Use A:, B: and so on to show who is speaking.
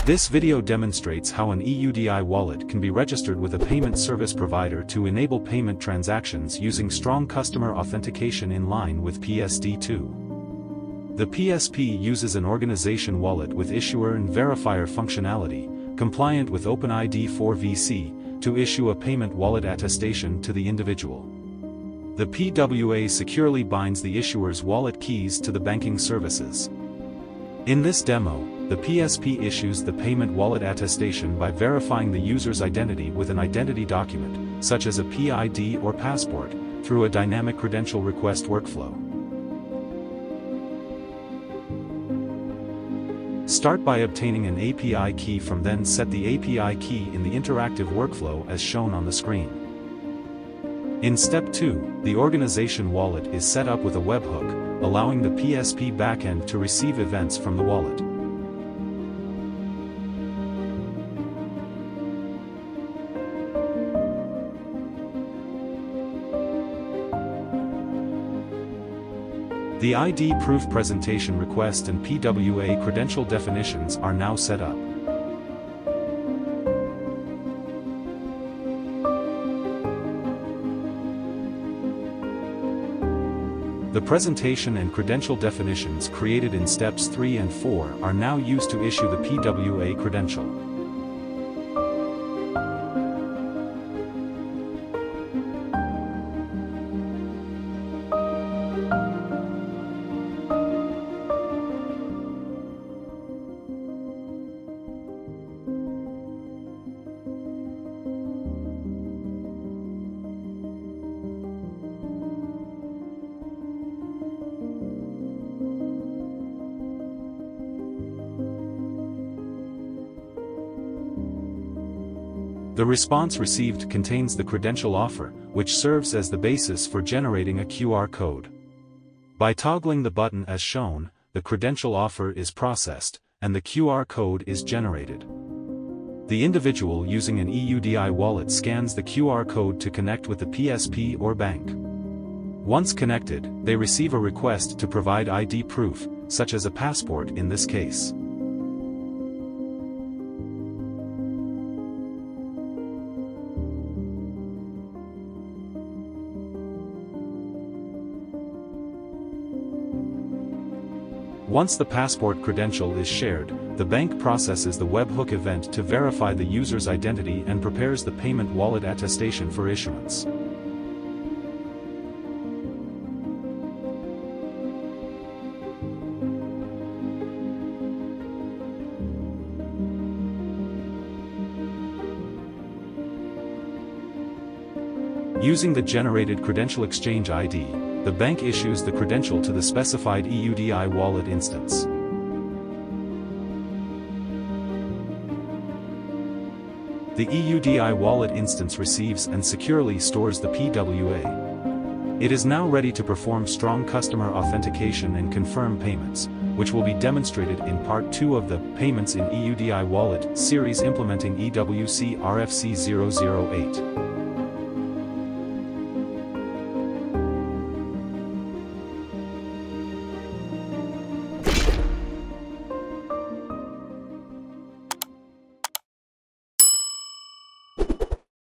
A: This video demonstrates how an EUDI wallet can be registered with a payment service provider to enable payment transactions using strong customer authentication in line with PSD2. The PSP uses an organization wallet with issuer and verifier functionality, compliant with OpenID4VC, to issue a payment wallet attestation to the individual. The PWA securely binds the issuer's wallet keys to the banking services. In this demo, the PSP issues the payment wallet attestation by verifying the user's identity with an identity document, such as a PID or passport, through a Dynamic Credential Request Workflow. Start by obtaining an API key from then set the API key in the interactive workflow as shown on the screen. In Step 2, the organization wallet is set up with a webhook, allowing the PSP backend to receive events from the wallet. The ID proof presentation request and PWA credential definitions are now set up. The presentation and credential definitions created in Steps 3 and 4 are now used to issue the PWA credential. The response received contains the credential offer, which serves as the basis for generating a QR code. By toggling the button as shown, the credential offer is processed, and the QR code is generated. The individual using an EUDI wallet scans the QR code to connect with the PSP or bank. Once connected, they receive a request to provide ID proof, such as a passport in this case. Once the passport credential is shared, the bank processes the webhook event to verify the user's identity and prepares the payment wallet attestation for issuance. Using the generated credential exchange ID, the bank issues the credential to the specified EUDI wallet instance. The EUDI wallet instance receives and securely stores the PWA. It is now ready to perform strong customer authentication and confirm payments, which will be demonstrated in Part 2 of the Payments in EUDI Wallet series implementing EWC RFC008.